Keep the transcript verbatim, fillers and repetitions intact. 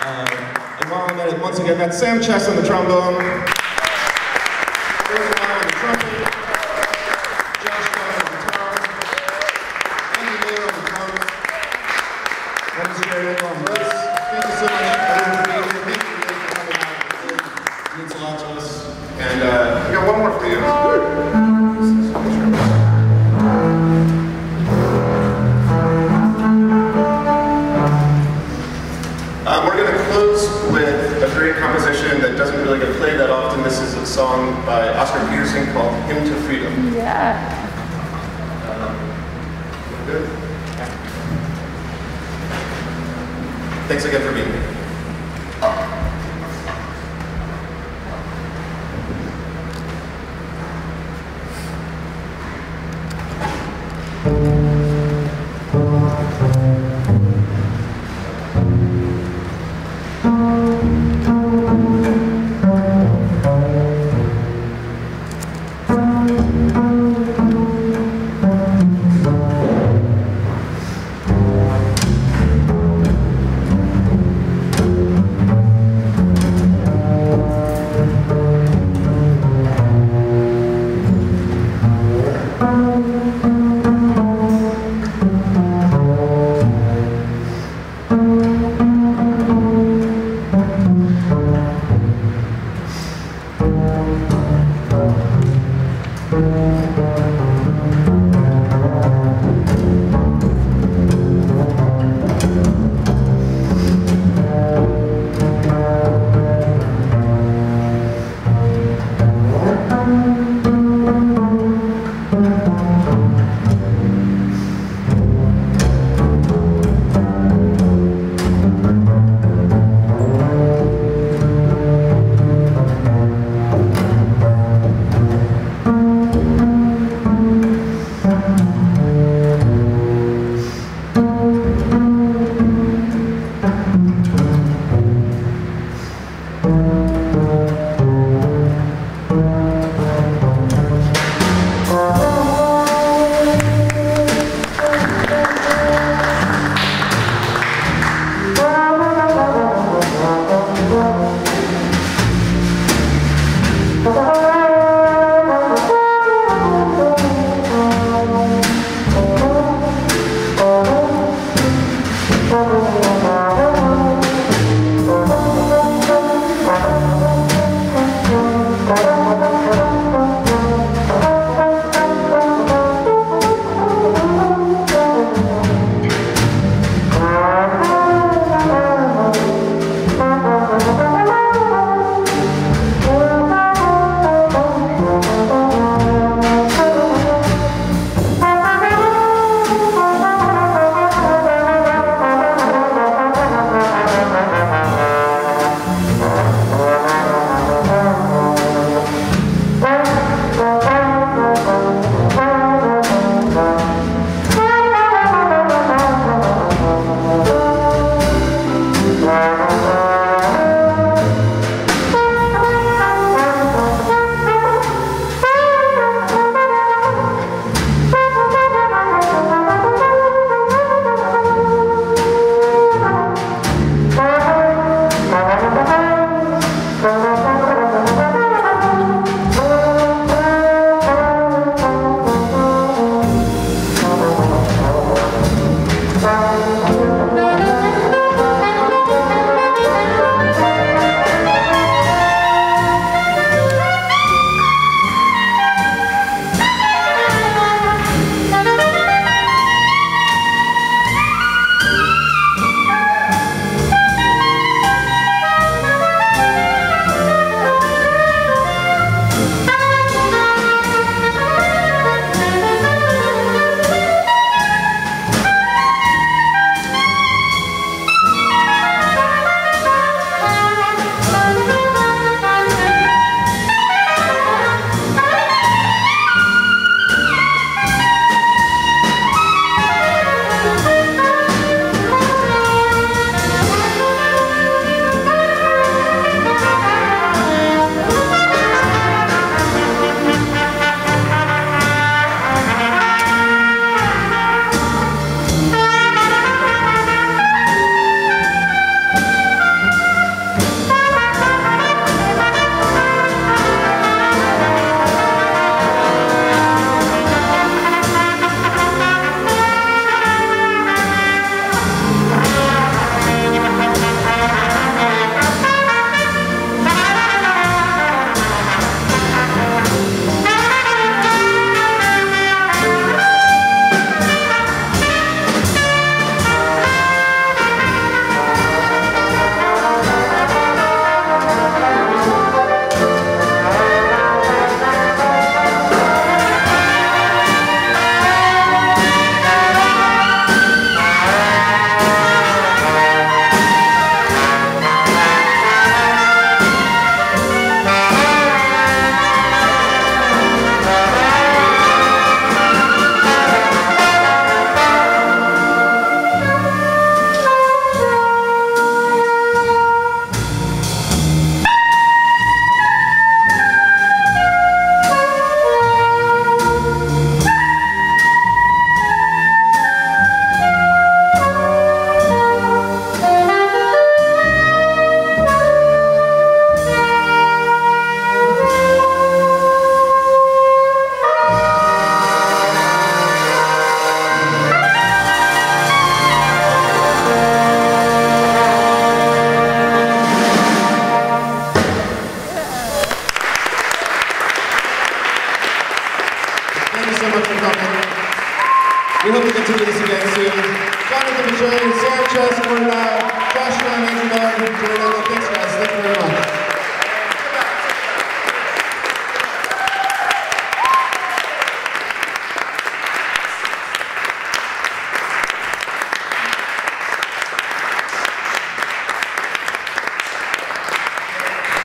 Uh, and while I'm at it, once again, that's Sam Chess on the trombone, Chris on the trumpet, Josh on the guitar, Andy Mayer on the drums, and Jerry on bass. Thank you so much everyone for being here. Thank you really for coming out. It means a lot to us. And uh, we got one more for you. Um, we're going to close with a great composition that doesn't really get played that often. This is a song by Oscar Peterson called Hymn to Freedom. Yeah. Um, good? Thanks again for being here. Thank you.